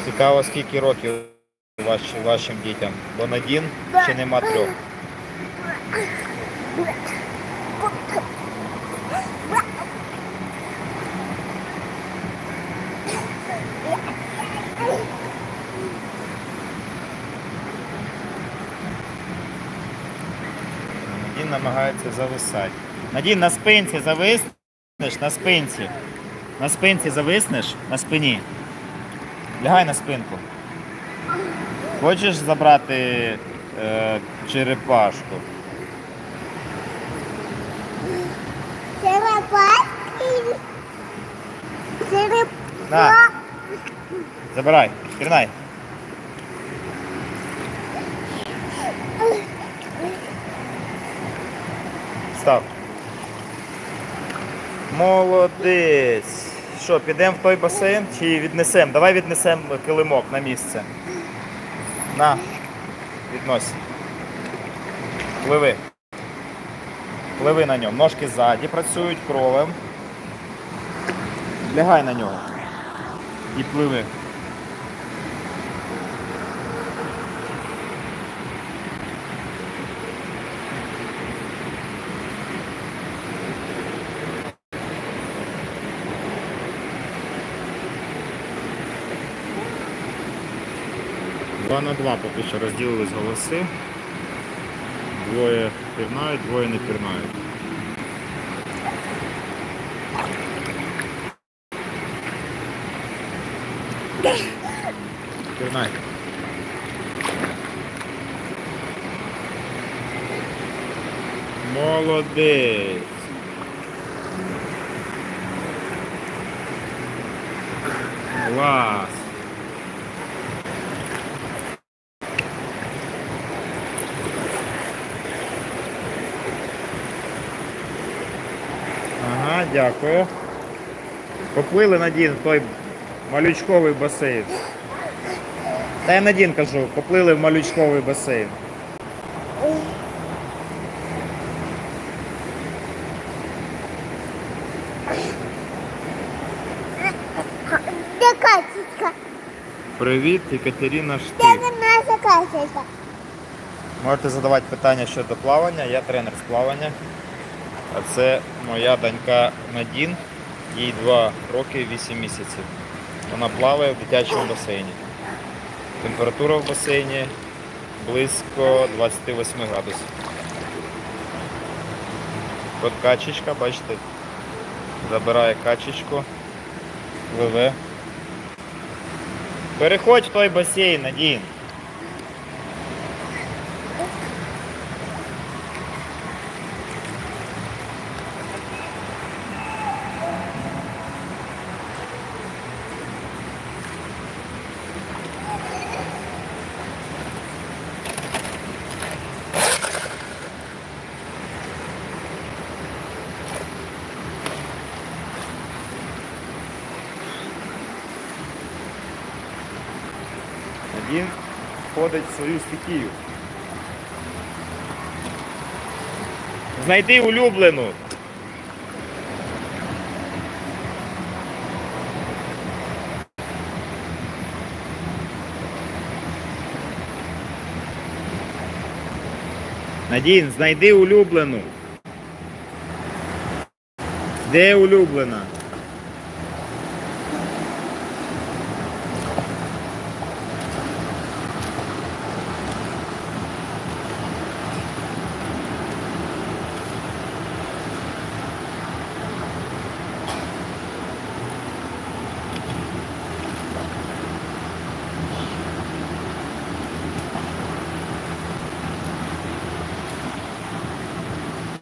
Цікаво, скільки років вашим дітям? Вон один чи нема трьох? Надін намагається зависати. Надін, на спинці зависнеш? На спинці. На спинці зависнеш? На спині. Лягай на спинку. Хочеш забрати черепашку? На. Забирай, пірнай. Став. Молодець. Що, підемо в той басейн чи віднесемо? Давай віднесемо килимок на місце. На, віднось. Пливи. Пливи на ньому. Ножки ззаді працюють кровем. Лягай на нього. І пливи. Два на два поки що розділились голоси. Двоє пірнають, двоє не пірнають. Пірнай. Молодець. Клас. Ага, дякую. Поплили, Надін, в той малючковий басейн. Та я Надін кажу, поплили в малючковий басейн. Де качечка? Привіт, Екатерина Штик. Де наша качечка? Можете задавати питання щодо плавання, я тренер з плавання. А це моя донька Надін, їй 2 роки 8 місяців. Вона плаває в дитячому басейні. Температура в басейні близько 28 градусів. От качечка, бачите, забирає качечку, пливе. Переходь в той басейн, Надін. Надін входить в свою стихію. Знайди улюблену. Надін, знайди улюблену. Де улюблена?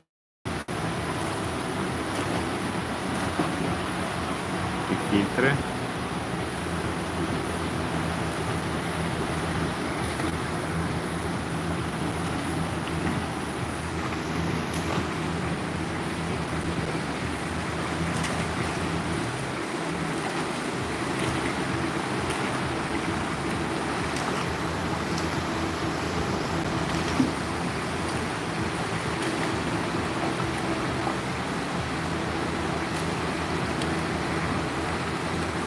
Фільтри.